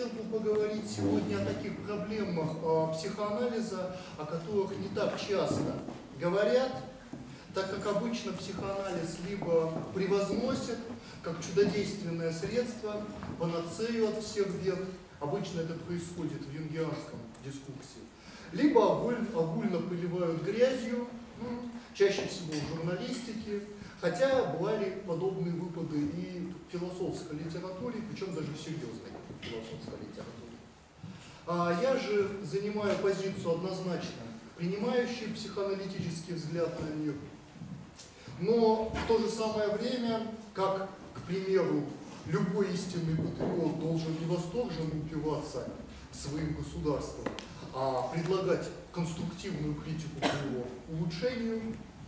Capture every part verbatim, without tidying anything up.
хотел бы поговорить сегодня о таких проблемах э, психоанализа, о которых не так часто говорят, так как обычно психоанализ либо превозносит как чудодейственное средство, панацею от всех бед, обычно это происходит в юнгианском дискурсе, либо огульно, огульно поливают грязью, ну, чаще всего в журналистике, хотя бывали подобные выпады и в философской литературе, причем даже в серьезной философской литературе. А я же занимаю позицию однозначно принимающий психоаналитический взгляд на мир, но в то же самое время, как, к примеру, любой истинный патриот должен не восторженно упиваться своим государством, а предлагать конструктивную критику по его улучшению,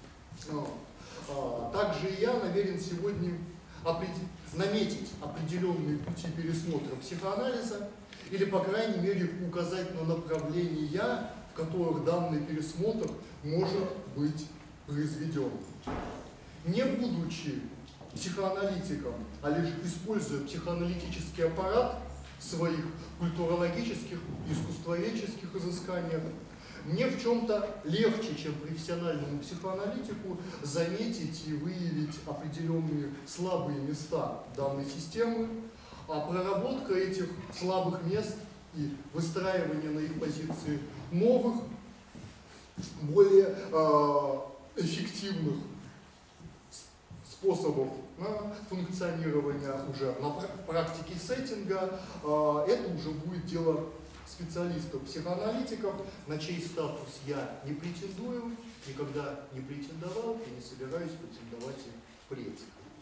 также и я намерен сегодня наметить определенные пути пересмотра психоанализа или, по крайней мере, указать на направления, в которых данный пересмотр может быть произведен. Не будучи психоаналитиком, а лишь используя психоаналитический аппарат в своих культурологических и искусствоведческих изысканиях, мне в чем-то легче, чем профессиональному психоаналитику, заметить и выявить определенные слабые места данной системы, а проработка этих слабых мест и выстраивание на их позиции новых, более э, эффективных способов на функционирования уже на практике сеттинга, э, это уже будет дело специалистов, психоаналитиков, на чей статус я не претендую, никогда не претендовал и не собираюсь претендовать и впредь.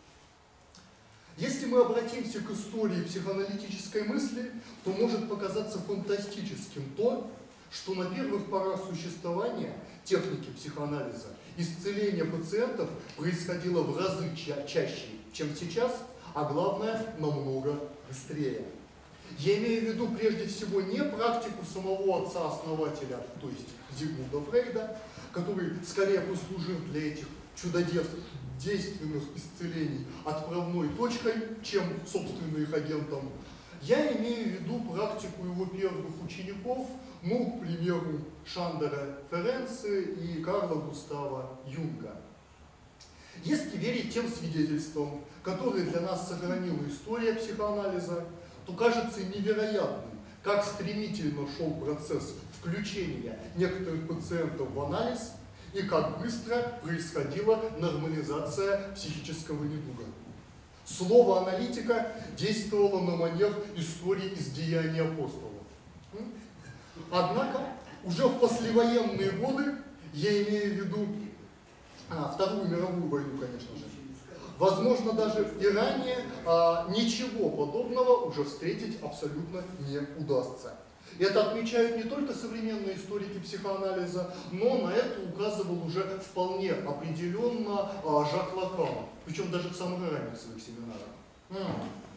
Если мы обратимся к истории психоаналитической мысли, то может показаться фантастическим то, что на первых порах существования техники психоанализа исцеление пациентов происходило в разы ча чаще, чем сейчас, а главное, намного быстрее. Я имею в виду прежде всего не практику самого отца-основателя, то есть Зигмунда Фрейда, который скорее послужил для этих чудодейственных исцелений отправной точкой, чем, собственно, их агентом. Я имею в виду практику его первых учеников, ну, к примеру, Шандера Ференци и Карла Густава Юнга. Если верить тем свидетельствам, которые для нас сохранила история психоанализа, то кажется невероятным, как стремительно шел процесс включения некоторых пациентов в анализ и как быстро происходила нормализация психического недуга. Слово аналитика действовало на манер истории из деяний апостолов. Однако уже в послевоенные годы, я имею в виду а, Вторую мировую войну, конечно же, возможно, даже и ранее а, ничего подобного уже встретить абсолютно не удастся. Это отмечают не только современные историки психоанализа, но на это указывал уже вполне определенно а, Жак Лакан, причем даже в самых ранних своих семинарах.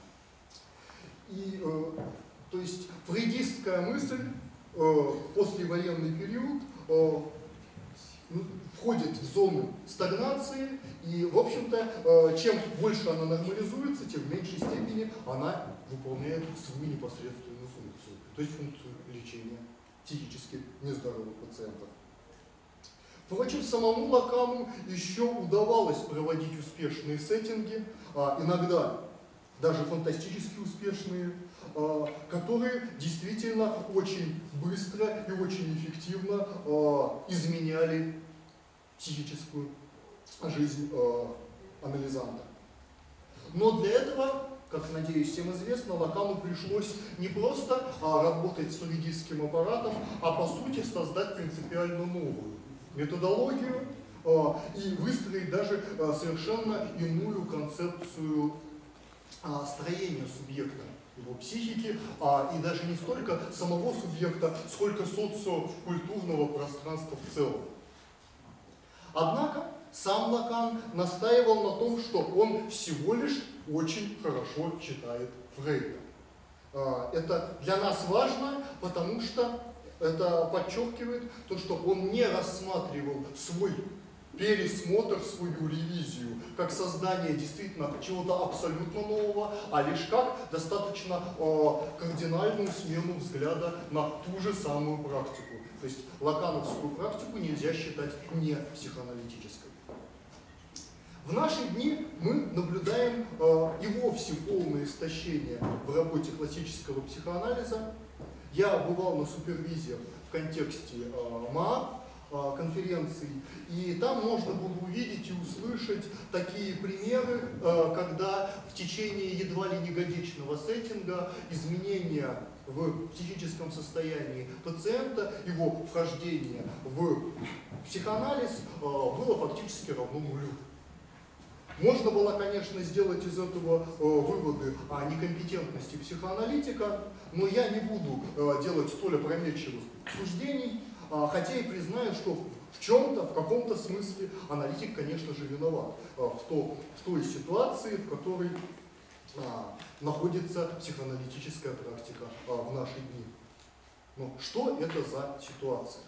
И, э, то есть фрейдистская мысль э, в послевоенный период э, входит в зону стагнации, и, в общем-то, чем больше она нормализуется, тем в меньшей степени она выполняет свою непосредственную функцию, то есть функцию лечения психически нездоровых пациентов. Впрочем, самому Лакану еще удавалось проводить успешные сеттинги, иногда даже фантастически успешные, которые действительно очень быстро и очень эффективно изменяли психическую жизнь э, анализанта. Но для этого, как, надеюсь, всем известно, Лакану пришлось не просто а, работать с фрейдистским аппаратом, а по сути создать принципиально новую методологию а, и выстроить даже а, совершенно иную концепцию а, строения субъекта, его психики, а, и даже не столько самого субъекта, сколько социокультурного пространства в целом. Однако сам Лакан настаивал на том, что он всего лишь очень хорошо читает Фрейда. Это для нас важно, потому что это подчеркивает то, что он не рассматривал свой пересмотр, свою ревизию, как создание действительно чего-то абсолютно нового, а лишь как достаточно э, кардинальную смену взгляда на ту же самую практику. То есть лакановскую практику нельзя считать не психоаналитической. В наши дни мы наблюдаем э, и вовсе полное истощение в работе классического психоанализа. Я бывал на супервизиях в контексте э, МАА, э, конференций, и там можно было увидеть и услышать такие примеры, э, когда в течение едва ли не годичного сеттинга изменения в психическом состоянии пациента, его вхождение в психоанализ э, было фактически равно нулю. Можно было, конечно, сделать из этого э, выводы о некомпетентности психоаналитика, но я не буду э, делать столь опрометчивых суждений, э, хотя и признаю, что в чем-то, в каком-то смысле аналитик, конечно же, виноват э, в, то, в той ситуации, в которой э, находится психоаналитическая практика э, в наши дни. Но что это за ситуация?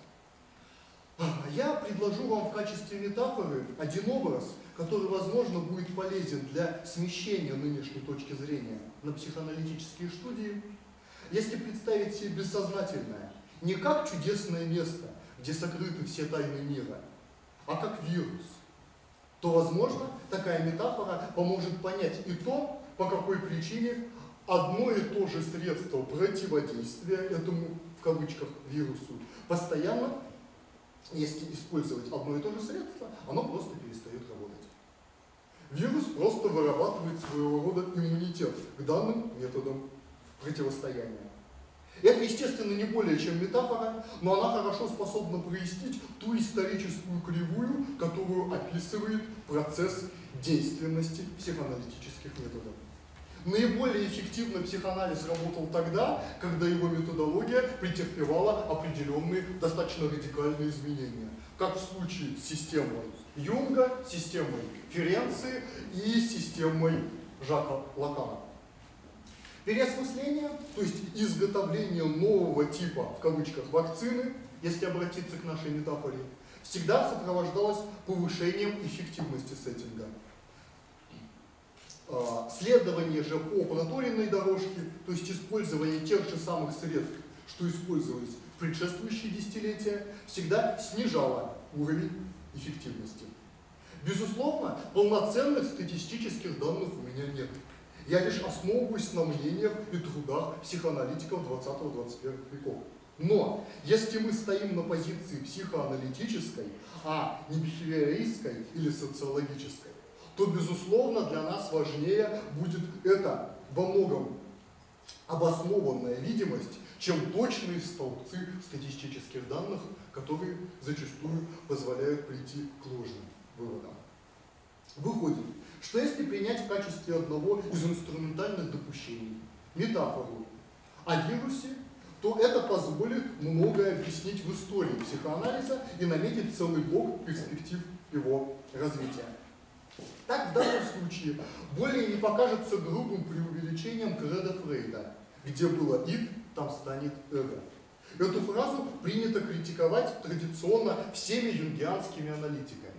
Я предложу вам в качестве метафоры один образ, который, возможно, будет полезен для смещения нынешней точки зрения на психоаналитические студии. Если представить себе бессознательное не как чудесное место, где сокрыты все тайны мира, а как вирус, то, возможно, такая метафора поможет понять и то, по какой причине одно и то же средство противодействия этому, в кавычках, вирусу, постоянно, если использовать одно и то же средство, оно просто перестает работать. Вирус просто вырабатывает своего рода иммунитет к данным методам противостояния. Это, естественно, не более чем метафора, но она хорошо способна прояснить ту историческую кривую, которую описывает процесс действенности психоаналитических методов. Наиболее эффективно психоанализ работал тогда, когда его методология претерпевала определенные, достаточно радикальные изменения. Как в случае с системой Юнга, системой Ференции и системой Жака Лакана. Переосмысление, то есть изготовление нового типа, в кавычках, вакцины, если обратиться к нашей метафоре, всегда сопровождалось повышением эффективности сеттинга. Следование же по проторенной дорожке, то есть использование тех же самых средств, что использовались в предшествующие десятилетия, всегда снижало уровень эффективности. Безусловно, полноценных статистических данных у меня нет. Я лишь основываюсь на мнениях и трудах психоаналитиков двадцатого-двадцать первого веков. Но если мы стоим на позиции психоаналитической, а не бихевиористской или социологической, то, безусловно, для нас важнее будет эта во многом обоснованная видимость, чем точные столбцы статистических данных, которые зачастую позволяют прийти к ложным выводам. Выходит, что если принять в качестве одного из инструментальных допущений метафору о вирусе, то это позволит многое объяснить в истории психоанализа и наметить целый блок перспектив его развития. Так, в данном случае, более не покажется грубым преувеличением кредо Фрейда, где было «ид», там станет «эго». Эту фразу принято критиковать традиционно всеми юнгианскими аналитиками.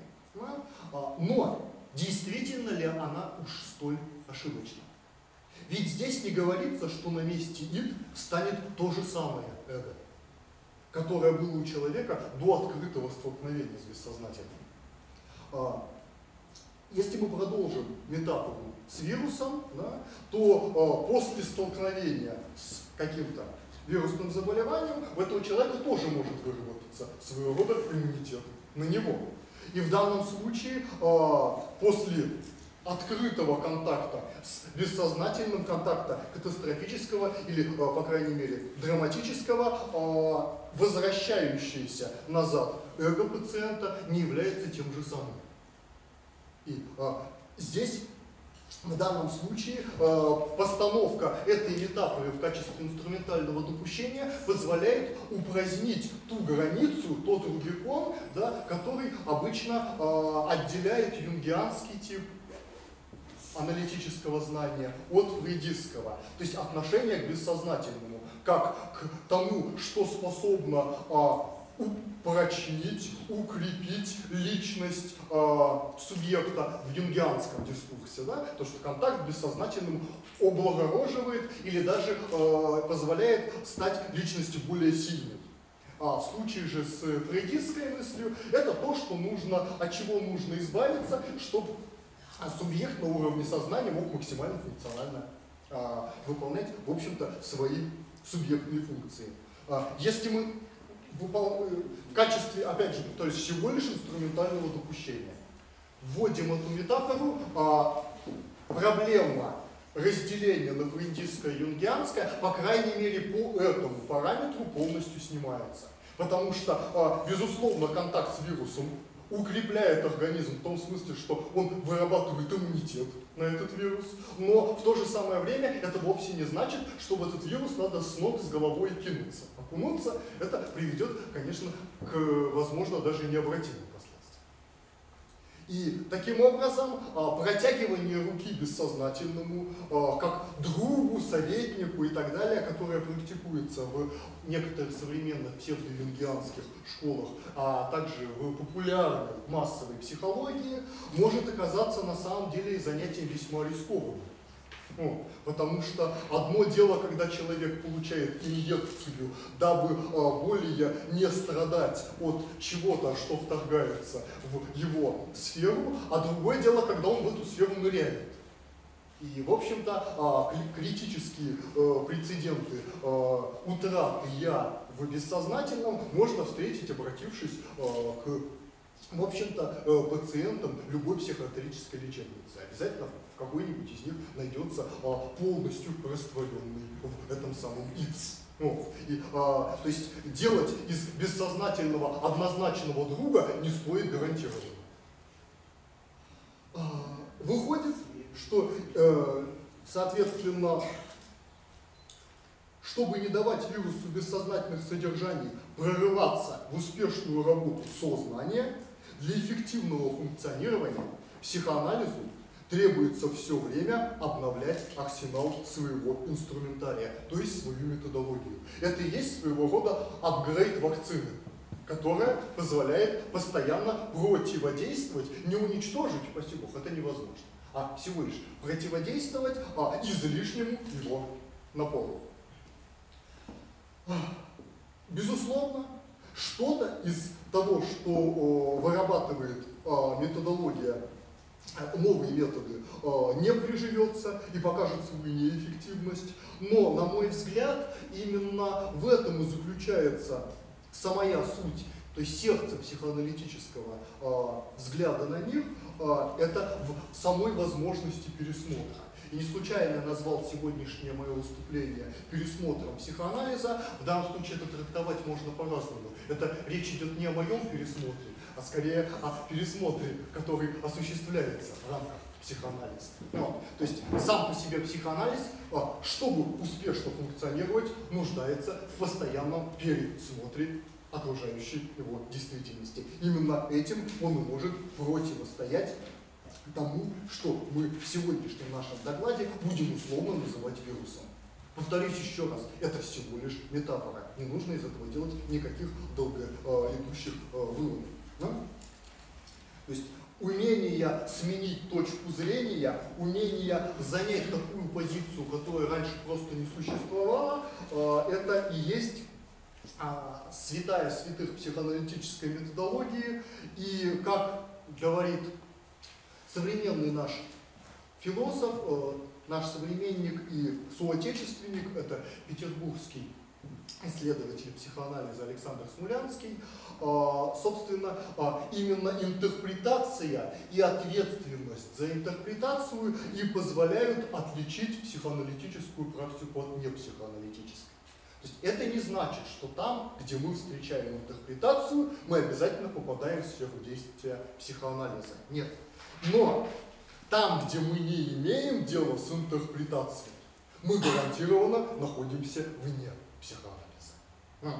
Но действительно ли она уж столь ошибочна? Ведь здесь не говорится, что на месте «ид» станет то же самое «эго», которое было у человека до открытого столкновения с бессознательным. Если мы продолжим метафору с вирусом, да, то э, после столкновения с каким-то вирусным заболеванием у этого человека тоже может выработаться своего рода иммунитет на него. И в данном случае э, после открытого контакта с бессознательным, контакта катастрофического или, э, по крайней мере, драматического, э, возвращающееся назад эго пациента не является тем же самым. И а, здесь, в данном случае, а, постановка этой метафоры в качестве инструментального допущения позволяет упразднить ту границу, тот рубикон, да, который обычно а, отделяет юнгианский тип аналитического знания от фрейдистского, то есть отношение к бессознательному, как к тому, что способно а, упрочнить, укрепить личность э, субъекта в юнгианском дискурсе. Да? То, что контакт с бессознательным облагороживает или даже э, позволяет стать личностью более сильной. А в случае же с фрейдистской мыслью это то, что нужно, от чего нужно избавиться, чтобы субъект на уровне сознания мог максимально функционально а, выполнять, в общем-то, свои субъектные функции. А, если мы выпол... в качестве, опять же, то есть всего лишь инструментального допущения вводим эту метафору, а, проблема разделение на фрейдистское и юнгианское, по крайней мере, по этому параметру полностью снимается. Потому что, безусловно, контакт с вирусом укрепляет организм в том смысле, что он вырабатывает иммунитет на этот вирус, но в то же самое время это вовсе не значит, что в этот вирус надо с ног с головой кинуться. Окунуться, это приведет, конечно, к, возможно, даже необратимым последствиям. И таким образом протягивание руки бессознательному как другу, советнику и так далее, которое практикуется в некоторых современных псевдо-юнгианских школах, а также в популярной массовой психологии, может оказаться на самом деле занятием весьма рискованным. Ну, потому что одно дело, когда человек получает инъекцию, дабы а, более не страдать от чего-то, что вторгается в его сферу, а другое дело, когда он в эту сферу ныряет. И, в общем-то, а, критические а, прецеденты а, утраты «я» в бессознательном можно встретить, обратившись а, к, в общем-то, пациентам любой психиатрической лечебницы. Обязательно в какой-нибудь из них найдется а, полностью растворенный в этом самом ИЦ. Вот. И, а, то есть делать из бессознательного однозначного друга не стоит гарантированно. А, выходит, что, э, соответственно, чтобы не давать вирусу бессознательных содержаний прорываться в успешную работу сознания, для эффективного функционирования психоанализу требуется все время обновлять арсенал своего инструментария, то есть свою методологию. Это и есть своего рода апгрейд вакцины, которая позволяет постоянно противодействовать, не уничтожить, спасибо Богу, это невозможно, а всего лишь противодействовать а, излишнему его напору. Безусловно, что-то из того, что о, вырабатывает о, методология, новые методы о, не приживется и покажет свою неэффективность, но, на мой взгляд, именно в этом и заключается самая суть, то есть сердце психоаналитического э, взгляда на мир, э, это в самой возможности пересмотра. И не случайно я назвал сегодняшнее мое выступление пересмотром психоанализа. В данном случае это трактовать можно по-разному. Это речь идет не о моем пересмотре, а скорее о пересмотре, который осуществляется в рамках психоанализа. Ну, то есть сам по себе психоанализ, чтобы успешно функционировать, нуждается в постоянном пересмотре окружающей его действительности. Именно этим он и может противостоять тому, что мы в сегодняшнем нашем докладе будем условно называть вирусом. Повторюсь еще раз, это всего лишь метафора. Не нужно из этого делать никаких долгоидущих выводов. Да? То есть умение сменить точку зрения, умение занять такую позицию, которая раньше просто не существовала, это и есть святая святых психоаналитической методологии. И, как говорит современный наш философ, наш современник и соотечественник, это петербургский исследователь психоанализа Александр Смулянский, собственно, именно интерпретация и ответственность за интерпретацию и позволяют отличить психоаналитическую практику от непсихоаналитической. То есть это не значит, что там, где мы встречаем интерпретацию, мы обязательно попадаем в сферу действия психоанализа. Нет. Но там, где мы не имеем дела с интерпретацией, мы гарантированно находимся вне психоанализа. А.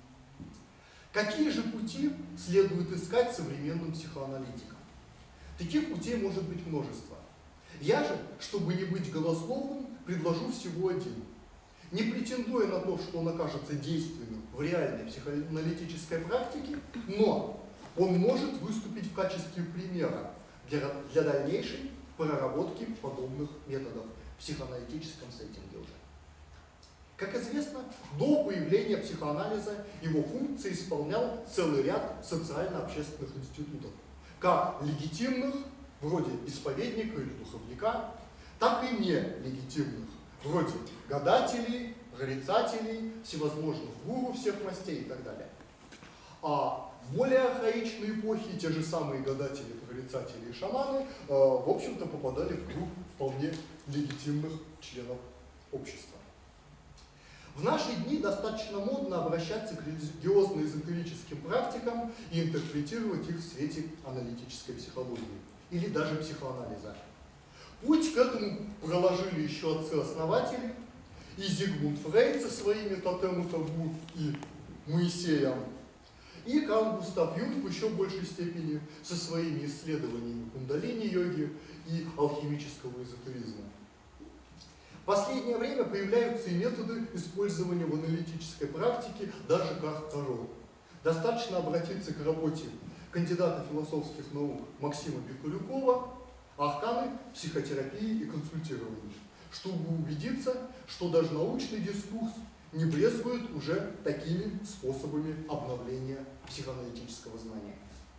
Какие же пути следует искать современным психоаналитикам? Таких путей может быть множество. Я же, чтобы не быть голословным, предложу всего один. Не претендуя на то, что он окажется действенным в реальной психоаналитической практике, но он может выступить в качестве примера для, для дальнейшей проработки подобных методов в психоаналитическом сеттинге уже. Как известно, до появления психоанализа его функции исполнял целый ряд социально-общественных институтов, как легитимных, вроде исповедника или духовника, так и нелегитимных, вроде гадателей, прорицателей, всевозможных гуру всех мастей и так далее. А в более архаичной эпохи те же самые гадатели, прорицатели и шаманы, э, в общем-то, попадали в круг вполне легитимных членов общества. В наши дни достаточно модно обращаться к религиозно-эзотерическим практикам и интерпретировать их в свете аналитической психологии или даже психоанализа. Путь к этому проложили еще отцы-основатели, и Зигмунд Фрейд со своими тотем и табу и Моисеем, и Карл Густав Юнг в еще большей степени со своими исследованиями кундалини-йоги и алхимического эзотеризма. В последнее время появляются и методы использования в аналитической практике даже карт Таро. Достаточно обратиться к работе кандидата философских наук Максима Пикулюкова «Арканы психотерапии и консультирования», чтобы убедиться, что даже научный дискурс не брезгует уже такими способами обновления психоаналитического знания.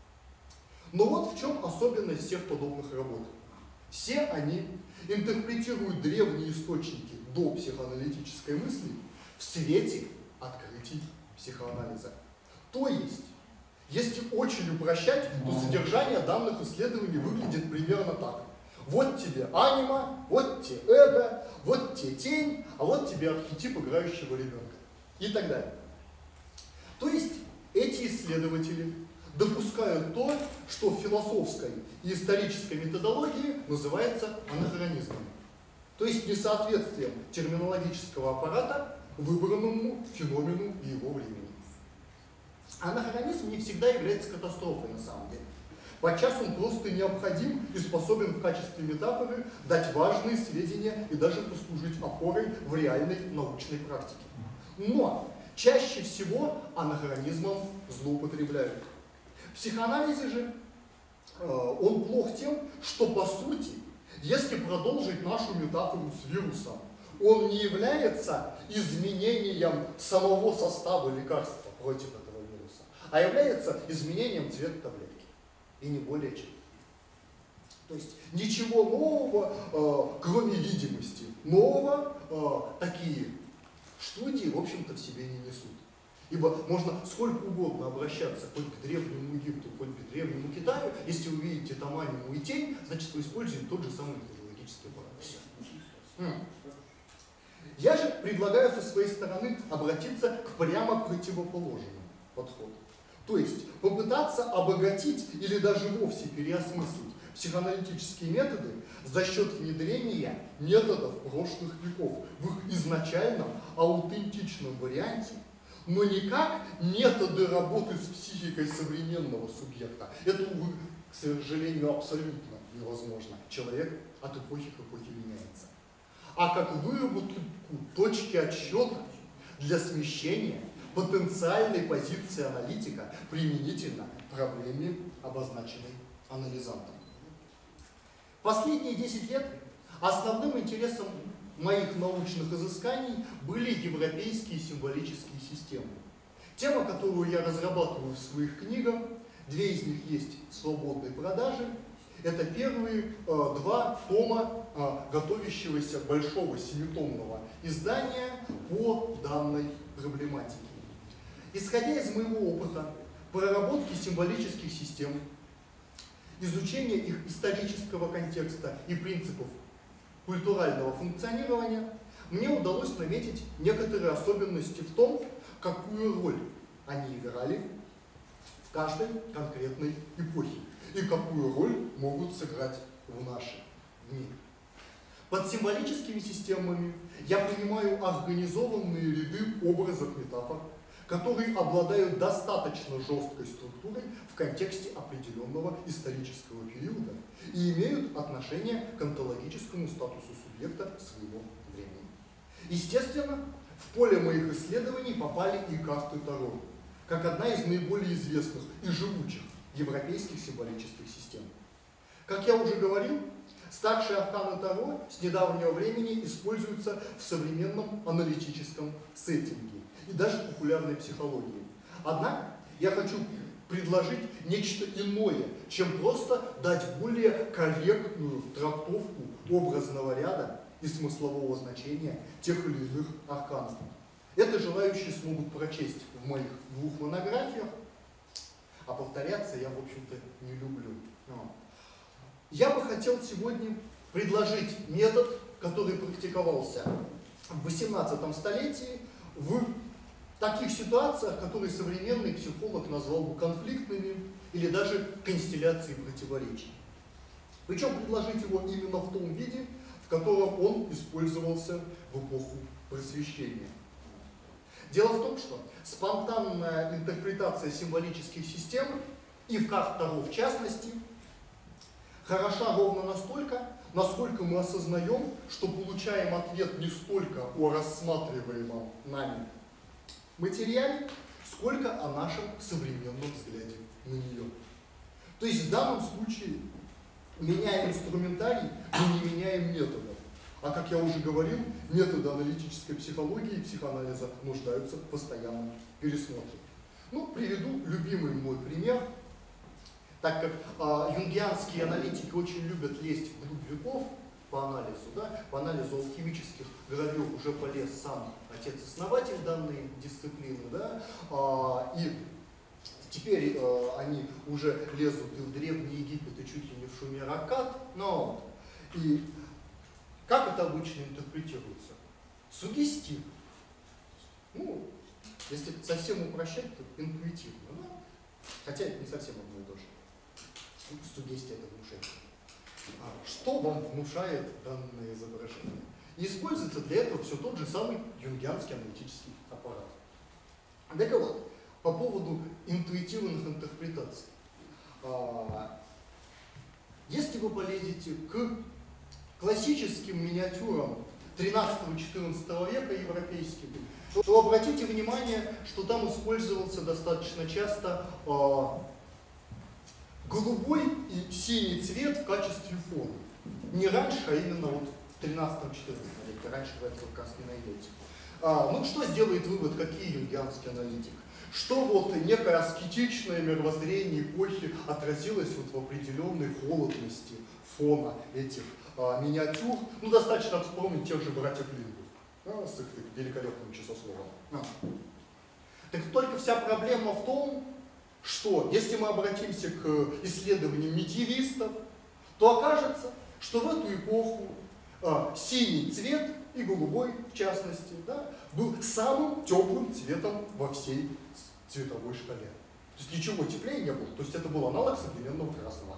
Но вот в чем особенность всех подобных работ. Все они интерпретируют древние источники до психоаналитической мысли в свете открытий психоанализа. То есть, если очень упрощать, то содержание данных исследований выглядит примерно так. Вот тебе анима, вот тебе эго, вот тебе тень, а вот тебе архетип играющего ребенка. И так далее. То есть, эти исследователи допускают то, что в философской и исторической методологии называется анахронизмом. То есть несоответствием терминологического аппарата выбранному феномену и его времени. Анахронизм не всегда является катастрофой на самом деле. Подчас он просто необходим и способен в качестве метафоры дать важные сведения и даже послужить опорой в реальной научной практике. Но чаще всего анахронизмом злоупотребляют. В психоанализе же э, он плох тем, что по сути, если продолжить нашу метафору с вирусом, он не является изменением самого состава лекарства против этого вируса, а является изменением цвета таблетки. И не более чем. То есть ничего нового, э, кроме видимости нового, э, такие студии, в общем-то, в себе не несут. Ибо можно сколько угодно обращаться хоть к древнему Египту, хоть к древнему Китаю, если вы видите там аниму и тень, значит вы используете тот же самый методологический аппарат. Все. Я же предлагаю со своей стороны обратиться к прямо противоположному подходу. То есть попытаться обогатить или даже вовсе переосмыслить психоаналитические методы за счет внедрения методов прошлых веков в их изначальном аутентичном варианте, но не как методы работы с психикой современного субъекта. Это, увы, к сожалению, абсолютно невозможно. Человек от эпохи к эпохе меняется. А как выработку точки отсчета для смещения потенциальной позиции аналитика применительно к проблеме, обозначенной анализантом. Последние десять лет основным интересом моих научных изысканий были европейские символические системы. Тема, которую я разрабатываю в своих книгах, две из них есть в свободной продаже. Это первые э, два тома э, готовящегося большого семитомного издания по данной проблематике. Исходя из моего опыта проработки символических систем, изучения их исторического контекста и принципов культурального функционирования, мне удалось наметить некоторые особенности в том, какую роль они играли в каждой конкретной эпохе и какую роль могут сыграть в наши дни. Под символическими системами я понимаю организованные ряды образов метафор, которые обладают достаточно жесткой структурой в контексте определенного исторического периода и имеют отношение к онтологическому статусу субъекта своего времени. Естественно, В поле моих исследований попали и карты Таро, как одна из наиболее известных и живучих европейских символических систем. Как я уже говорил, старшие арканы Таро с недавнего времени используются в современном аналитическом сеттинге и даже в популярной психологии. Однако я хочу предложить нечто иное, чем просто дать более корректную трактовку образного ряда и смыслового значения тех или иных арканов. Это желающие смогут прочесть в моих двух монографиях, а повторяться я, в общем-то, не люблю. Я бы хотел сегодня предложить метод, который практиковался в восемнадцатом столетии в таких ситуациях, которые современный психолог назвал бы конфликтными или даже констелляцией противоречий. Причем предложить его именно в том виде, в котором он использовался в эпоху Просвещения. Дело в том, что спонтанная интерпретация символических систем, и в карт Таро в частности, хороша ровно настолько, насколько мы осознаем, что получаем ответ не столько о рассматриваемом нами материале, сколько о нашем современном взгляде на нее. То есть в данном случае, меняя инструментарий, мы не меняем метода. А как я уже говорил, методы аналитической психологии и психоанализа нуждаются в постоянном пересмотре. Ну, приведу любимый мой пример. Так как а, юнгианские аналитики очень любят лезть вглубь веков по анализу, да, по анализу алхимических гравюр уже полез сам отец-основатель данной дисциплины, да, а, и теперь а, они уже лезут и в Древний Египет, и чуть ли не в Шумер-Аккад, но и как это обычно интерпретируется? Сугестив. Ну, если совсем упрощать, то интуитивно, да? Хотя это не совсем одно и то же. Сугестия — это внушение. А что вам внушает данное изображение? И используется для этого все тот же самый юнгианский аналитический аппарат. Так вот, по поводу интуитивных интерпретаций. Если вы полезете к классическим миниатюрам тринадцатого-четырнадцатого века европейским, то обратите внимание, что там использовался достаточно часто голубой и синий цвет в качестве фона. Не раньше, а именно вот в тринадцатом-четырнадцатом веке. Раньше вы это как раз не найдете. А, ну, что сделает вывод, какие юнгианский аналитик? Что вот некое аскетичное мировоззрение эпохи отразилось вот в определенной холодности фона этих а, миниатюр. Ну, достаточно вспомнить тех же братьев Лингов, а, с их великолепным часословом. А. Так только вся проблема в том, что если мы обратимся к исследованиям медиевистов, то окажется, что в эту эпоху а, синий цвет и голубой, в частности, да, был самым теплым цветом во всей цветовой шкале. То есть ничего теплее не было, то есть это был аналог современного красного.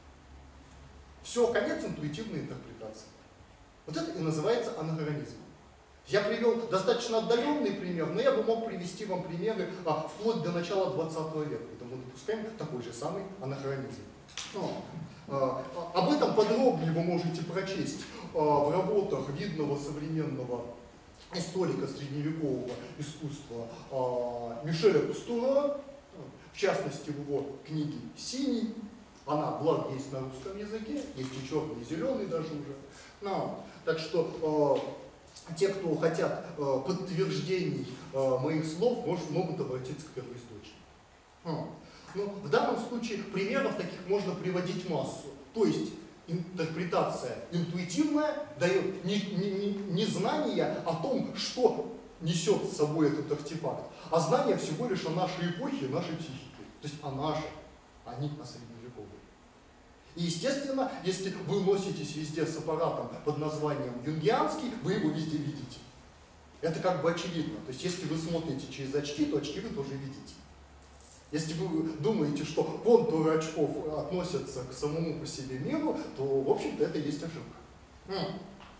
Все, конец интуитивной интерпретации. Вот это и называется анахронизм. Я привел достаточно отдаленный пример, но я бы мог привести вам примеры а, вплоть до начала двадцатого века, когда мы допускаем такой же самый анахронизм. Но, а, а, об этом подробнее вы можете прочесть а, в работах видного современного историка средневекового искусства а, Мишеля Кустура, в частности в его книге «Синий». Она, благо, есть на русском языке, есть и черный, и зеленый даже уже. Но, так что а, те, кто хотят э, подтверждений э, моих слов, может, могут обратиться к первоисточнику. А. Ну, в данном случае примеров таких можно приводить массу. То есть интерпретация интуитивная дает не, не, не, не знание о том, что несет с собой этот артефакт, а знание всего лишь о нашей эпохе, нашей психике. То есть о нашей, а не о средневековой. И, естественно, если вы носитесь везде с аппаратом под названием юнгианский, вы его везде видите. Это как бы очевидно. То есть, если вы смотрите через очки, то очки вы тоже видите. Если вы думаете, что контуры очков относятся к самому по себе миру, то, в общем-то, это и есть ошибка.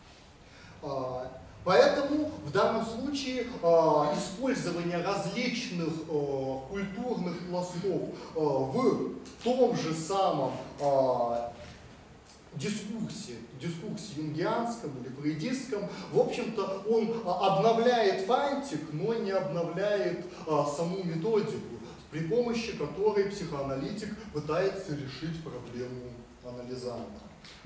Поэтому в данном случае э, использование различных э, культурных пластов э, в том же самом э, дискурсе, дискурсе юнгианском или фрейдистском, в общем-то, он обновляет фантик, но не обновляет а, саму методику, при помощи которой психоаналитик пытается решить проблему анализанта.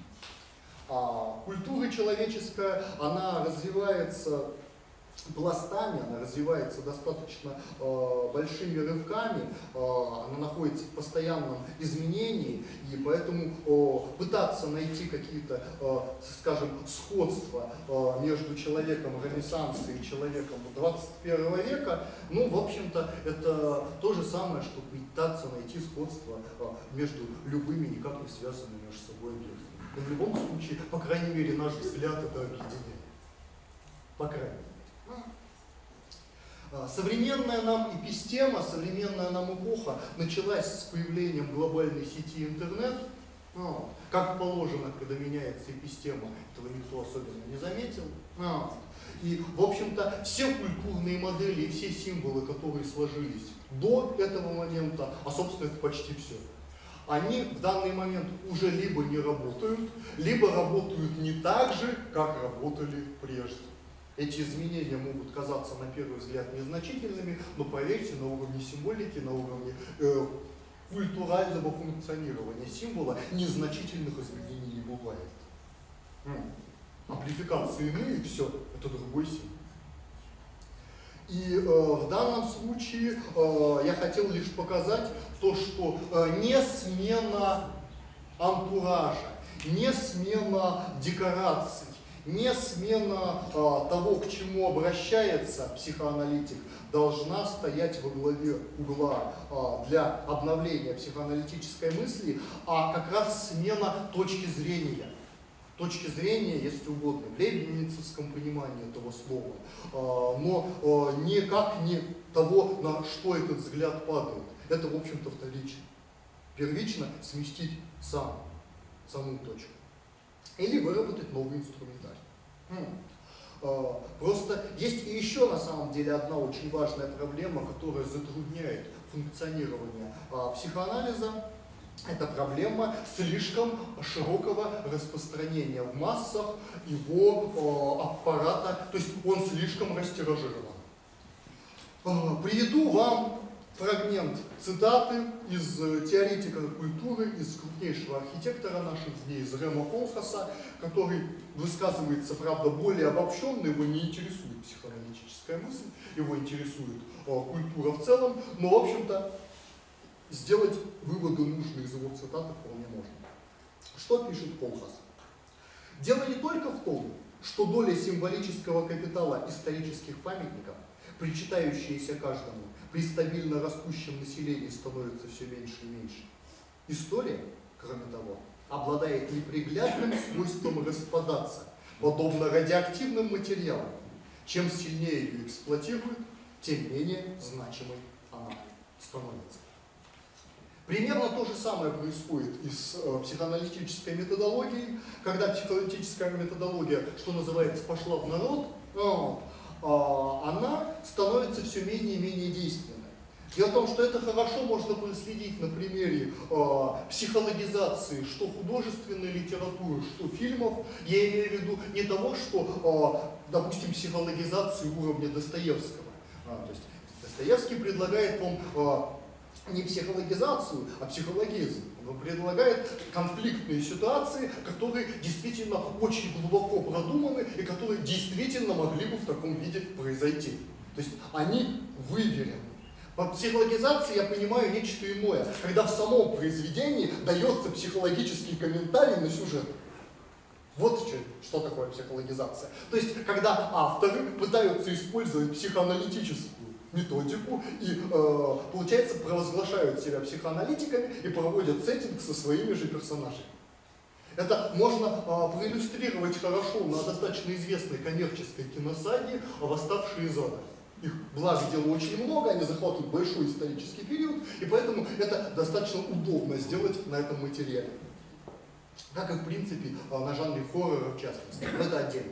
А культура человеческая, она развивается пластами, она развивается достаточно э, большими рывками, э, она находится в постоянном изменении, и поэтому э, пытаться найти какие-то, э, скажем, сходства э, между человеком Ренессанса и человеком двадцать первого века, ну, в общем-то, это то же самое, что пытаться найти сходство э, между любыми никак не связанными между собой объектами. Но в любом случае, по крайней мере, наш взгляд это объединяет. По крайней мере. Современная нам эпистема, современная нам эпоха началась с появлением глобальной сети интернет. Ну, как положено, когда меняется эпистема, этого никто особенно не заметил. Ну, и, в общем-то, все культурные модели и все символы, которые сложились до этого момента, а, собственно, это почти все, они в данный момент уже либо не работают, либо работают не так же, как работали прежде. Эти изменения могут казаться на первый взгляд незначительными, но поверьте, на уровне символики, на уровне э, культурального функционирования символа незначительных изменений не бывает. М. Амплификации иные, все, это другой символ. И э, в данном случае э, я хотел лишь показать то, что э, не смена антуража, не смена декораций, не смена а, того, к чему обращается психоаналитик, должна стоять во главе угла а, для обновления психоаналитической мысли, а как раз смена точки зрения. Точки зрения, если угодно, в лейбницевском понимании этого слова, а, но а, никак не того, на что этот взгляд падает. Это, в общем-то, вторично. Первично сместить сам, саму точку. Или выработать новый инструментарий. Хм. Просто есть и еще на самом деле одна очень важная проблема, которая затрудняет функционирование психоанализа. Это проблема слишком широкого распространения в массах его аппарата, то есть он слишком растиражирован. Приведу вам фрагмент цитаты из теоретика культуры, из крупнейшего архитектора наших дней, из Рема Колхаса, который высказывается, правда, более обобщенно, его не интересует психоаналитическая мысль, его интересует о, культура в целом, но, в общем-то, сделать выводы нужные из его цитаты вполне можно. Что пишет Колхас? Дело не только в том, что доля символического капитала исторических памятников, причитающаяся каждому, при стабильно растущем населении становится все меньше и меньше. История, кроме того, обладает неприглядным свойством распадаться, подобно радиоактивным материалам. Чем сильнее ее эксплуатируют, тем менее значимой она становится. Примерно то же самое происходит и с э, психоаналитической методологией, когда психоаналитическая методология, что называется, пошла в народ, э, она становится все менее и менее действенной. Дело в том, что это хорошо можно проследить на примере э, психологизации что художественной литературы, что фильмов. Я имею в виду не того, что, э, допустим, психологизации уровня Достоевского. А, то есть Достоевский предлагает вам э, не психологизацию, а психологизм. Он предлагает конфликтные ситуации, которые действительно очень глубоко продуманы и которые действительно могли бы в таком виде произойти. То есть они выверены. Под психологизацией я понимаю нечто иное, когда в самом произведении дается психологический комментарий на сюжет. Вот что, что такое психологизация. То есть когда авторы пытаются использовать психоаналитическую методику и, э, получается, провозглашают себя психоаналитиками и проводят сеттинг со своими же персонажами. Это можно э, проиллюстрировать хорошо на достаточно известной коммерческой киносаге «Восставшие из ада». Их, благо дела, очень много, они захватывают большой исторический период, и поэтому это достаточно удобно сделать на этом материале. Как и, в принципе, на жанре хоррора в частности. Но это отдельная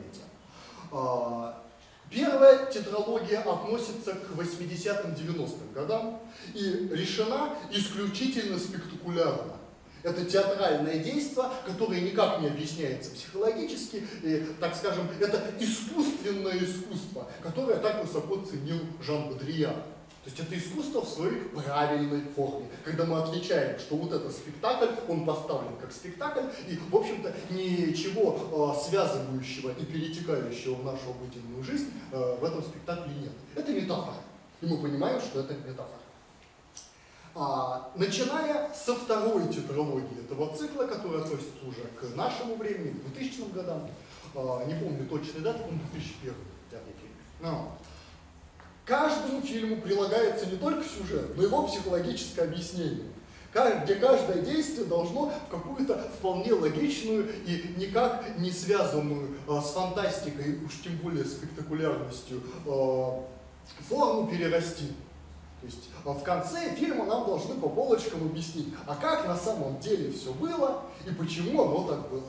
тема. Первая тетралогия относится к восьмидесятым девяностым годам и решена исключительно спектакулярно. Это театральное действие, которое никак не объясняется психологически, и, так скажем, это искусственное искусство, которое так высоко ценил Жан Бодрияр. То есть это искусство в своей правильной форме, когда мы отвечаем, что вот этот спектакль, он поставлен как спектакль, и, в общем-то, ничего э, связывающего и перетекающего в нашу обыденную жизнь э, в этом спектакле нет. Это метафора, и мы понимаем, что это метафора. А, начиная со второй тетралогии этого цикла, которая относится уже к нашему времени, к двухтысячным годам, а, не помню точной даты, по-моему, две тысячи первый. Но каждому фильму прилагается не только сюжет, но и его психологическое объяснение, где каждое действие должно в какую-то вполне логичную и никак не связанную а, с фантастикой, уж тем более спектакулярностью, а, форму перерасти. То есть в конце фильма нам должны по полочкам объяснить, а как на самом деле все было и почему оно так было.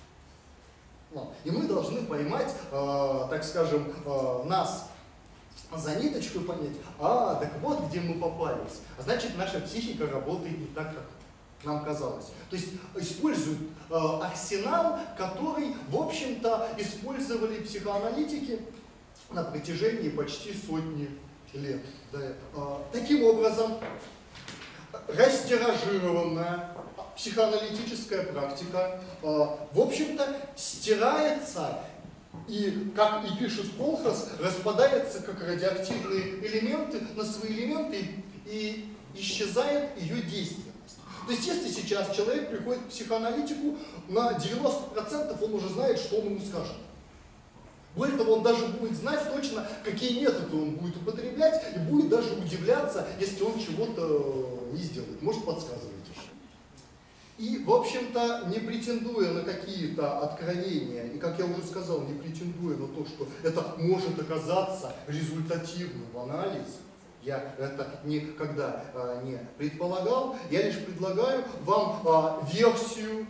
И мы должны поймать, э, так скажем, э, нас за ниточку и понять, а, так вот где мы попались. А значит, наша психика работает не так, как нам казалось. То есть используют э, арсенал, который, в общем-то, использовали психоаналитики на протяжении почти сотни лет. Да, э, таким образом, растиражированная психоаналитическая практика, э, в общем-то, стирается и, как и пишет Колхас, распадается как радиоактивные элементы на свои элементы и исчезает ее действенность. То есть, если сейчас человек приходит к психоаналитику, на девяносто процентов он уже знает, что он ему скажет. Более того, он даже будет знать точно, какие методы он будет употреблять, и будет даже удивляться, если он чего-то не сделает. Может, подсказывать еще. И, в общем-то, не претендуя на какие-то откровения, и, как я уже сказал, не претендуя на то, что это может оказаться результативным в анализе, я это никогда а, не предполагал, я лишь предлагаю вам а, версию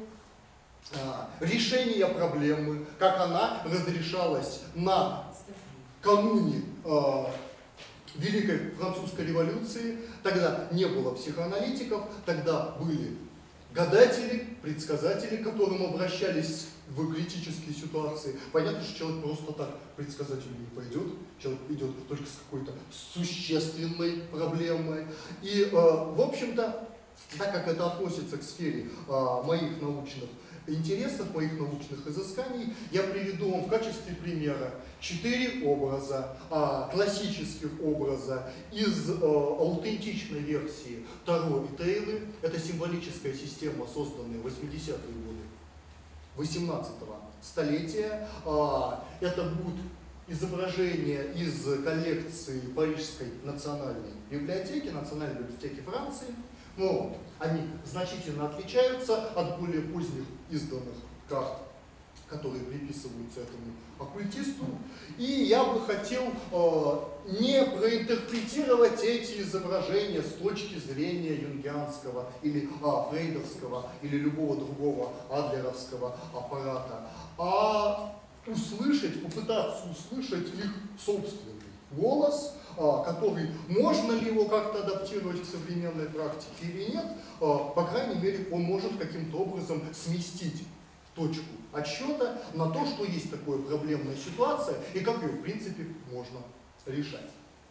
решения проблемы, как она разрешалась на кануне э, Великой Французской революции. Тогда не было психоаналитиков, тогда были гадатели, предсказатели, к которым обращались в критические ситуации. Понятно, что человек просто так предсказателю не пойдет, человек идет только с какой-то существенной проблемой. И, э, в общем-то, так как это относится к сфере э, моих научных интересов, моих научных изысканий, я приведу вам в качестве примера четыре образа, а, классических образа из а, аутентичной версии Таро и Тейлы. Это символическая система, созданная в восьмидесятые годы восемнадцатого столетия. А, это будут изображения из коллекции Парижской национальной библиотеки, Национальной библиотеки Франции. Ну, они значительно отличаются от более поздних изданных карт, которые приписываются этому оккультисту. И я бы хотел э, не проинтерпретировать эти изображения с точки зрения юнгианского или а, фрейдовского или любого другого адлеровского аппарата, а услышать, попытаться услышать их собственный голос, который, можно ли его как-то адаптировать к современной практике или нет, по крайней мере, он может каким-то образом сместить точку отсчета на то, что есть такая проблемная ситуация и как ее, в принципе, можно решать.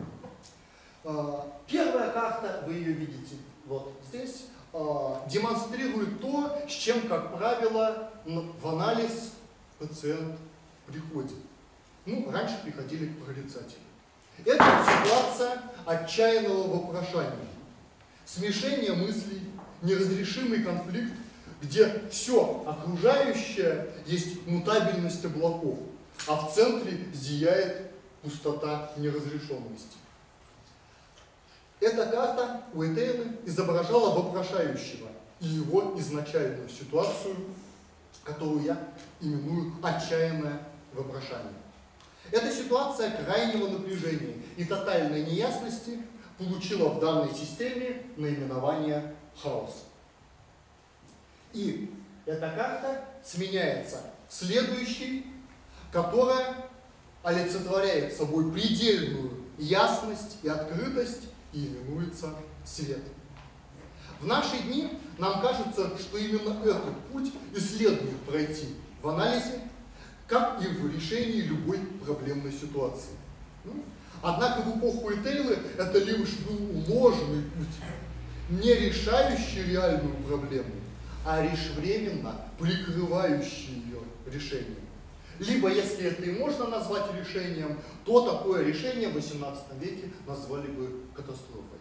Первая карта, вы ее видите вот здесь, демонстрирует то, с чем, как правило, в анализ пациент приходит. Ну, раньше приходили прорицатели. Это ситуация отчаянного вопрошания, смешение мыслей, неразрешимый конфликт, где все окружающее есть мутабельность облаков, а в центре зияет пустота неразрешенности. Эта карта у Этейлы изображала вопрошающего и его изначальную ситуацию, которую я именую отчаянное вопрошание. Эта ситуация крайнего напряжения и тотальной неясности получила в данной системе наименование хаос. И эта карта сменяется следующей, которая олицетворяет собой предельную ясность и открытость и именуется свет. В наши дни нам кажется, что именно этот путь и следует пройти в анализе, как и в решении любой проблемной ситуации. Однако в эпоху Этейлы это лишь был ложный путь, не решающий реальную проблему, а лишь временно прикрывающий ее решение. Либо, если это и можно назвать решением, то такое решение в восемнадцатом веке назвали бы катастрофой.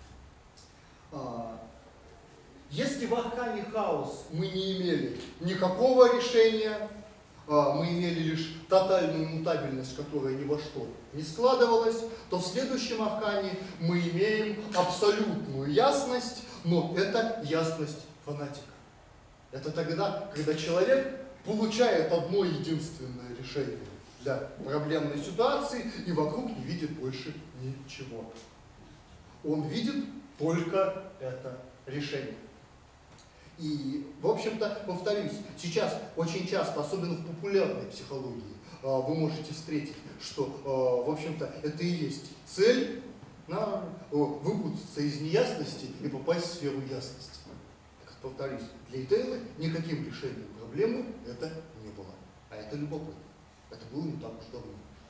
Если в аркане хаос мы не имели никакого решения, мы имели лишь тотальную мутабельность, которая ни во что не складывалась, то в следующем аркане мы имеем абсолютную ясность, но это ясность фанатика. Это тогда, когда человек получает одно единственное решение для проблемной ситуации и вокруг не видит больше ничего. Он видит только это решение. И, в общем-то, повторюсь, сейчас очень часто, особенно в популярной психологии, вы можете встретить, что, в общем-то, это и есть цель на выпутаться из неясности и попасть в сферу ясности. Так, повторюсь, для Этейлы никаким решением проблемы это не было. А это любопытно. Это было не так уж давно.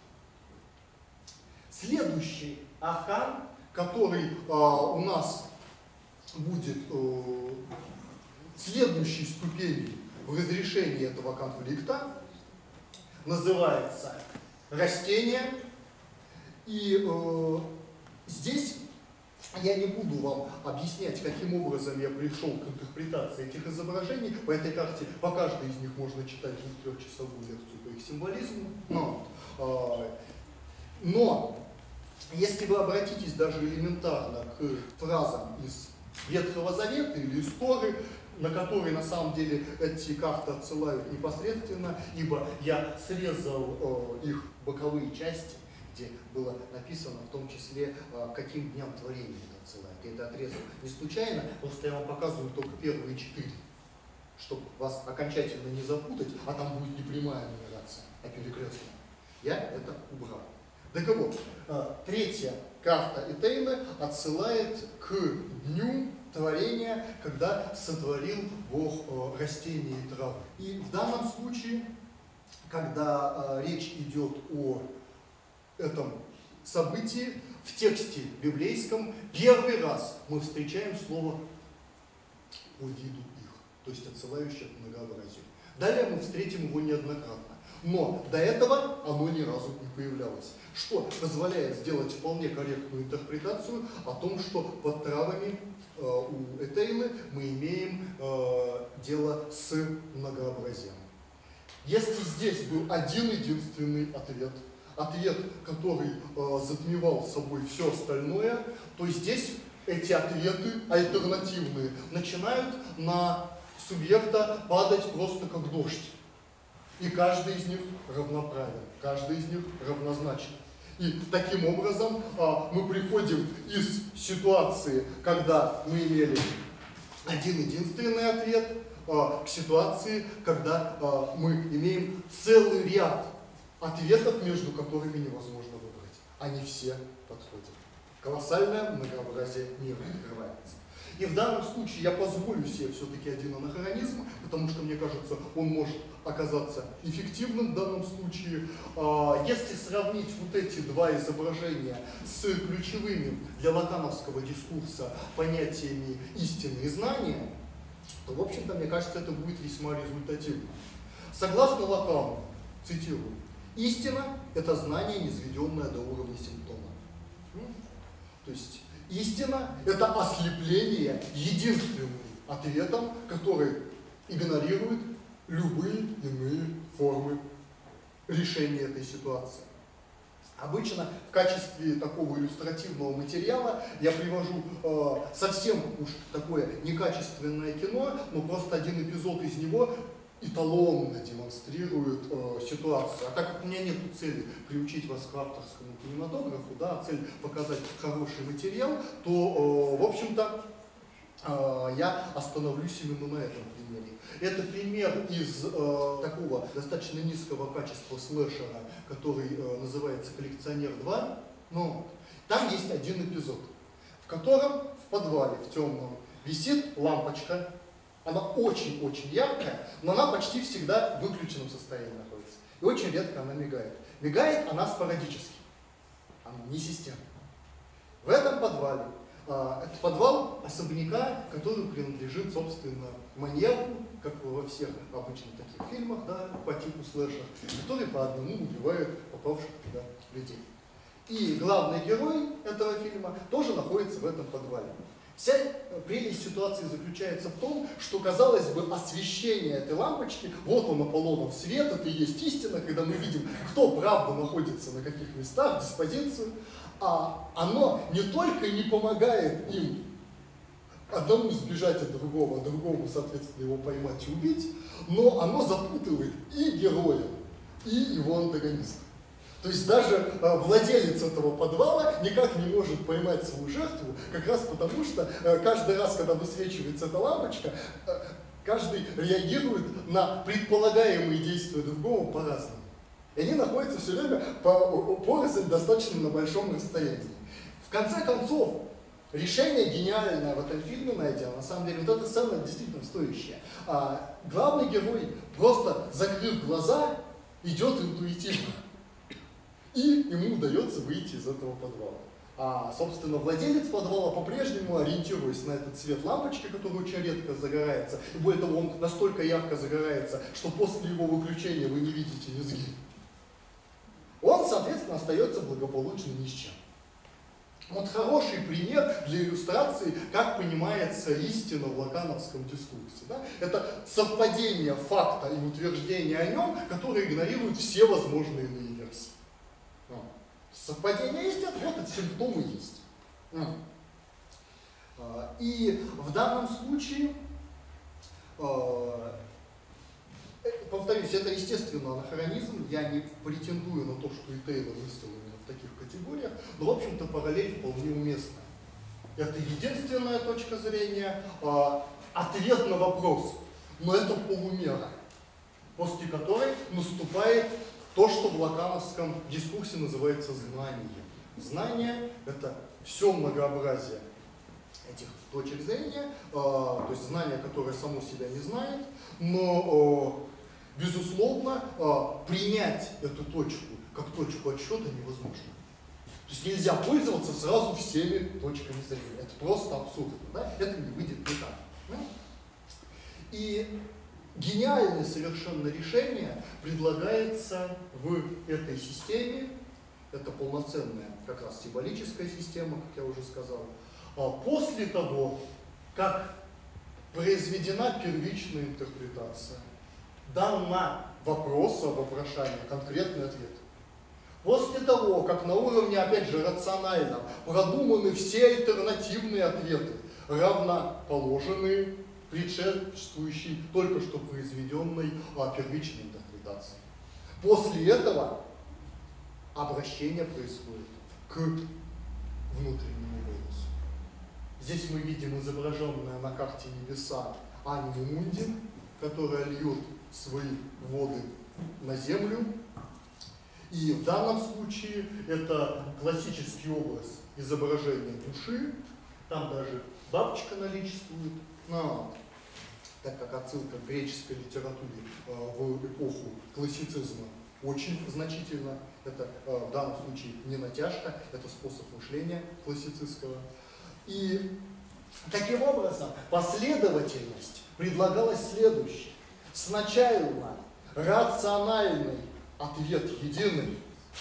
Следующий аркан, который у нас будет следующей ступенью в разрешении этого конфликта, называется растение. И э, здесь я не буду вам объяснять, каким образом я пришел к интерпретации этих изображений. По этой карте, по каждой из них можно читать двух-трехчасовую лекцию по их символизму. Но, э, но если вы обратитесь даже элементарно к фразам из Ветхого Завета или из Торы, на которые на самом деле эти карты отсылают непосредственно, ибо я срезал э, их боковые части, где было написано в том числе, э, каким дням творения это отсылает. Я это отрезал не случайно, просто я вам показываю только первые четыре, чтобы вас окончательно не запутать, а там будет не прямая нумерация, а перекрестная. Я это убрал. Так вот, э, третья карта Этейлы отсылает к дню творения, когда сотворил Бог э, растения и травы. И в данном случае, когда э, речь идет о этом событии, в тексте библейском первый раз мы встречаем слово «по виду их», то есть отсылающее к многообразию. Далее мы встретим его неоднократно. Но до этого оно ни разу не появлялось, что позволяет сделать вполне корректную интерпретацию о том, что под травами э, у Этейлы мы имеем э, дело с многообразием. Если здесь был один единственный ответ, ответ, который э, затмевал собой все остальное, то здесь эти ответы альтернативные начинают на субъекта падать просто как дождь. И каждый из них равноправен, каждый из них равнозначен. И таким образом а, мы приходим из ситуации, когда мы имели один единственный ответ, а, к ситуации, когда а, мы имеем целый ряд ответов, между которыми невозможно выбрать. Они все подходят. Колоссальное многообразие мира открывается. И в данном случае я позволю себе все-таки один анахронизм, потому что, мне кажется, он может оказаться эффективным в данном случае. Если сравнить вот эти два изображения с ключевыми для лакановского дискурса понятиями истины и знания, то, в общем-то, мне кажется, это будет весьма результативно. Согласно Лакану, цитирую, истина – это знание, низведенное до уровня симптома. То есть истина – это ослепление единственным ответом, который игнорирует любые иные формы решения этой ситуации. Обычно в качестве такого иллюстративного материала я привожу э, совсем уж такое некачественное кино, но просто один эпизод из него эталонно демонстрирует э, ситуацию. А так как у меня нет цели приучить вас к авторскому кинематографу, да, а цель показать хороший материал, то, э, в общем-то, э, я остановлюсь именно на этом примере. Это пример из э, такого достаточно низкого качества слэшера, который э, называется «Коллекционер два». Но там есть один эпизод, в котором в подвале, в темном, висит лампочка, она очень-очень яркая, но она почти всегда в выключенном состоянии находится. И очень редко она мигает. Мигает она спорадически, она не системная. В этом подвале, а, это подвал особняка, который принадлежит, собственно, маньяку, как во всех обычных таких фильмах, да, по типу слэшер, который по одному убивает попавших туда людей. И главный герой этого фильма тоже находится в этом подвале. Вся прелесть ситуации заключается в том, что, казалось бы, освещение этой лампочки, вот он Аполлонов свет, это и есть истина, когда мы видим, кто правда находится на каких местах, диспозицию, а оно не только не помогает им одному сбежать от другого, а другому, соответственно, его поймать и убить, но оно запутывает и героя, и его антагониста. То есть даже э, владелец этого подвала никак не может поймать свою жертву, как раз потому, что э, каждый раз, когда высвечивается эта лампочка, э, каждый реагирует на предполагаемые действия другого по-разному. И они находятся все время по поросль достаточно на большом расстоянии. В конце концов, решение гениальное в этом фильме найдено. На самом деле, вот эта сцена действительно стоящая. А, главный герой, просто закрыв глаза, идет интуитивно. И ему удается выйти из этого подвала. А, собственно, владелец подвала по-прежнему, ориентируясь на этот цвет лампочки, который очень редко загорается, и более того, он настолько ярко загорается, что после его выключения вы не видите низги, он, соответственно, остается благополучно ни с чем. Вот хороший пример для иллюстрации, как понимается истина в лакановском дискурсе. Да? Это совпадение факта и утверждения о нем, которые игнорируют все возможные иные версии. Совпадение есть, вот это симптомы есть. И в данном случае, повторюсь, это естественно анахронизм, я не претендую на то, что и Тейлор мыслил именно в таких категориях, но, в общем-то, параллель вполне уместна. Это единственная точка зрения, ответ на вопрос, но это полумера, после которой наступает то, что в лакановском дискурсе называется знанием. Знание – это все многообразие этих точек зрения, то есть знание, которое само себя не знает, но, безусловно, принять эту точку как точку отсчета невозможно. То есть нельзя пользоваться сразу всеми точками зрения. Это просто абсурдно. Да? Это не выйдет никак. Да? И гениальное совершенно решение предлагается в этой системе. Это полноценная как раз символическая система, как я уже сказал. После того, как произведена первичная интерпретация, дан на вопрос, вопрошание, конкретный ответ. После того, как на уровне, опять же, рациональном продуманы все альтернативные ответы, равноположенные предшествующей, только что произведенной а, первичной интерпретации. После этого обращение происходит к внутреннему голосу. Здесь мы видим изображенное на карте небеса Аниму Мунди, которая льет свои воды на землю. И в данном случае это классический образ изображения души. Там даже бабочка наличествует. Но, так как отсылка к греческой литературе э, в эпоху классицизма очень значительно, это э, в данном случае не натяжка, это способ мышления классицистского. И таким образом последовательность предлагалась следующей. Сначала рациональный ответ единый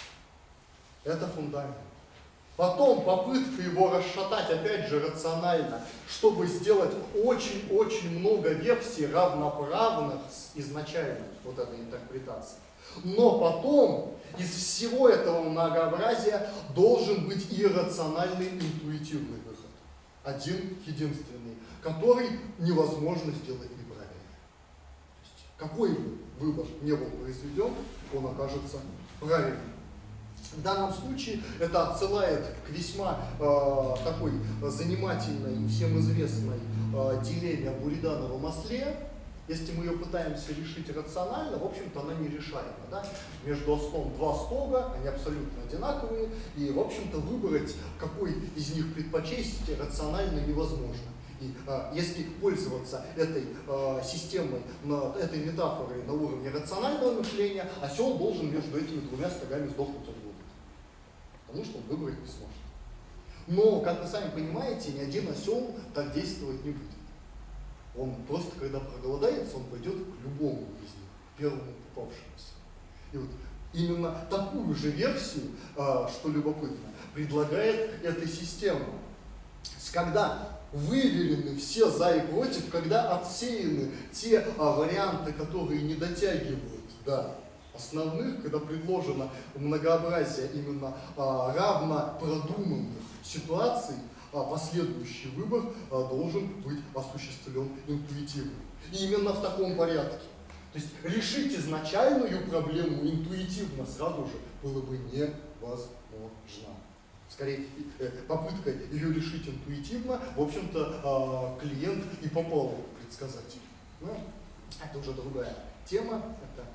– это фундамент. Потом попытка его расшатать, опять же, рационально, чтобы сделать очень-очень много версий, равноправных с изначальной вот этой интерпретацией. Но потом из всего этого многообразия должен быть иррациональный интуитивный выход. Один, единственный, который невозможно сделать неправильно. То есть, какой бы выбор не был произведен, он окажется правильным. В данном случае это отсылает к весьма э, такой занимательной и всем известной э, дилемме о Буриданова масле, Если мы ее пытаемся решить рационально, в общем-то она нерешаема. Да? Между ослом два стога, они абсолютно одинаковые, и, в общем-то, выбрать, какой из них предпочесть, рационально невозможно. И а, если пользоваться этой а, системой, на, этой метафорой на уровне рационального мышления, осел должен между этими двумя стогами сдохнуть от голода. Потому что он выбрать не сможет. Но, как вы сами понимаете, ни один осел так действовать не будет. Он просто, когда проголодается, он пойдет к любому из них, первому попавшемуся. И вот именно такую же версию, а, что любопытно, предлагает эта система. Когда выверены все за и против, когда отсеяны те а, варианты, которые не дотягивают до основных, когда предложено многообразие именно а, равно продуманных ситуаций, а последующий выбор а, должен быть осуществлен интуитивно. И именно в таком порядке. То есть решить изначальную проблему интуитивно сразу же было бы невозможно. Скорее, попытка ее решить интуитивно, в общем-то, клиент и попал предсказатель. Но это уже другая тема. Это,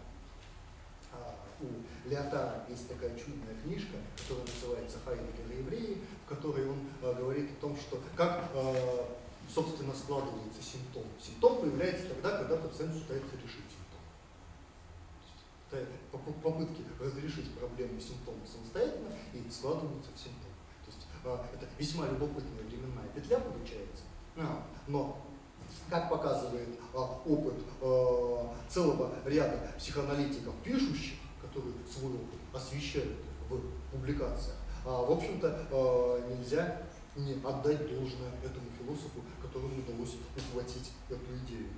у Леотара есть такая чудная книжка, которая называется «Хайдеггер и евреи», в которой он говорит о том, что как, собственно, складывается симптом. Симптом появляется тогда, когда пациент пытается решить симптом. Попытки разрешить проблему симптома самостоятельно и складываются в симптом. То есть это весьма любопытная временная петля получается. Но, как показывает опыт целого ряда психоаналитиков, пишущих, которые свой опыт освещают в публикациях, в общем-то нельзя не отдать должное этому философу, которому удалось ухватить эту идею.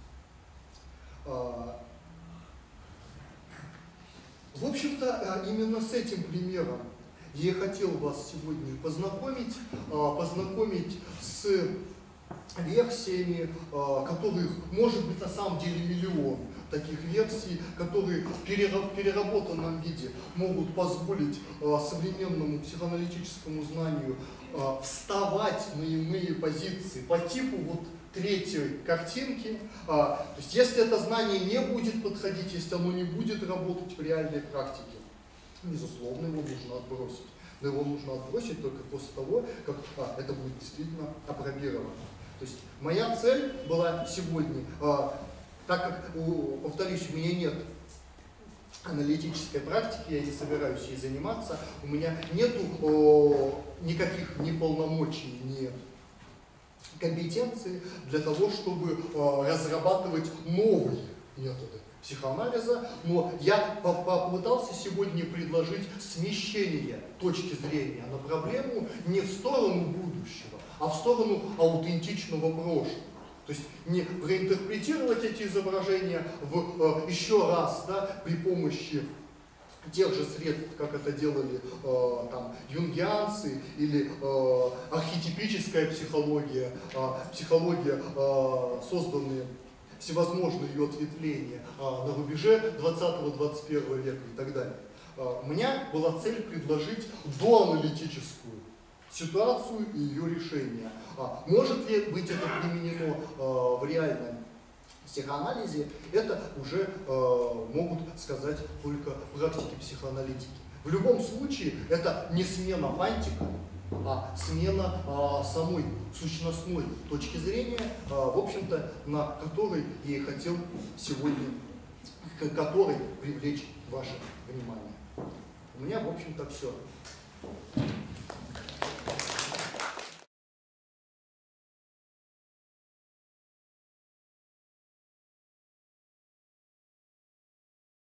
В общем-то, именно с этим примером я хотел вас сегодня познакомить, познакомить с версиями, которых может быть на самом деле миллион таких версий, которые в переработанном виде могут позволить современному психоаналитическому знанию вставать на иные позиции по типу вот третьей картинки. А, то есть, если это знание не будет подходить, если оно не будет работать в реальной практике, безусловно, его нужно отбросить. Но его нужно отбросить только после того, как а, это будет действительно апробировано. То есть, моя цель была сегодня, а, так как, повторюсь, у меня нет аналитической практики, я не собираюсь ей заниматься, у меня нет никаких ни полномочий, ни компетенции для того, чтобы э, разрабатывать новые методы психоанализа, но я попытался сегодня предложить смещение точки зрения на проблему не в сторону будущего, а в сторону аутентичного прошлого. То есть не проинтерпретировать эти изображения в, э, еще раз, да, при помощи тех же средств, как это делали э, там, юнгианцы или э, архетипическая психология, э, психология, э, созданные всевозможные ее ответвления э, на рубеже двадцатого-двадцать первого века и так далее. Э, у меня была цель предложить доаналитическую ситуацию и ее решение. А может ли быть это применено э, в реальном психоанализе, это уже э, могут сказать только практики психоаналитики. В любом случае, это не смена фантика, а смена э, самой сущностной точки зрения, э, в общем-то, на которой я и хотел сегодня, к которой привлечь ваше внимание. У меня, в общем-то, все.